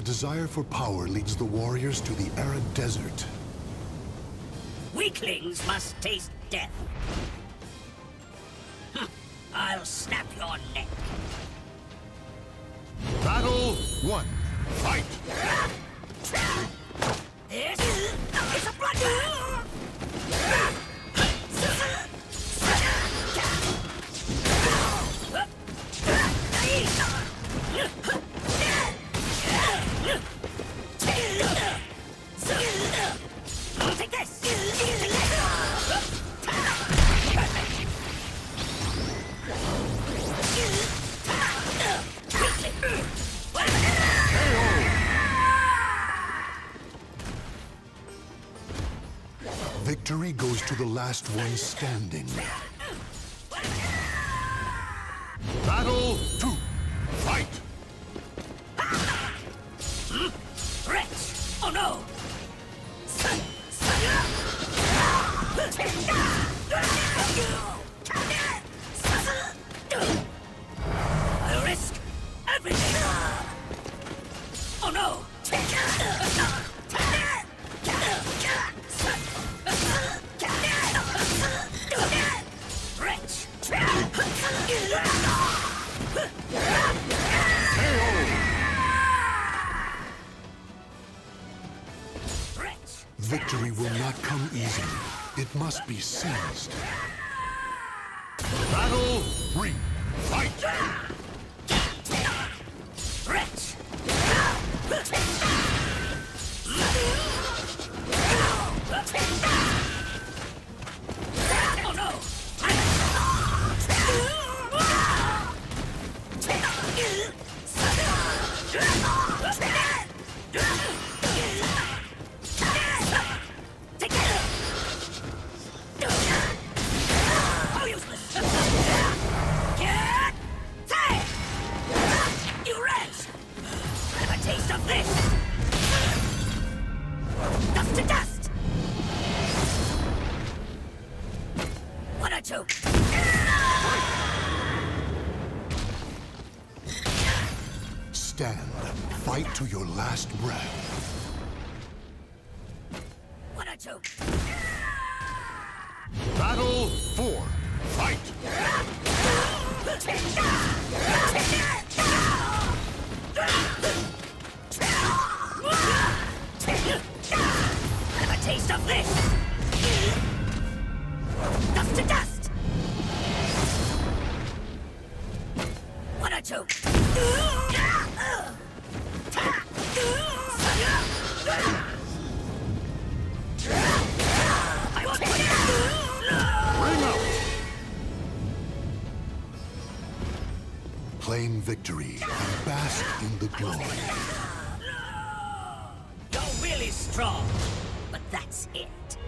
The desire for power leads the warriors to the arid desert. Weaklings must taste death. I'll snap your neck. Battle 1. Fight! This is a bloodbath! Take this! Victory goes to the last one standing. Battle 2. Fight! Wretch! Oh no! I'll risk everything! Oh no! Wretch! Victory will not come easily. It must be seized. Battle 3. Fight! Wretch! Oh no! Taste of this! Dust to dust! One or two! Stand. Fight to your last breath. One or two! Battle 4. Fight! Have a taste of this! Dust to dust! One or two! I want Ring out! Claim victory and bask in the glory. Your will is strong, but that's it.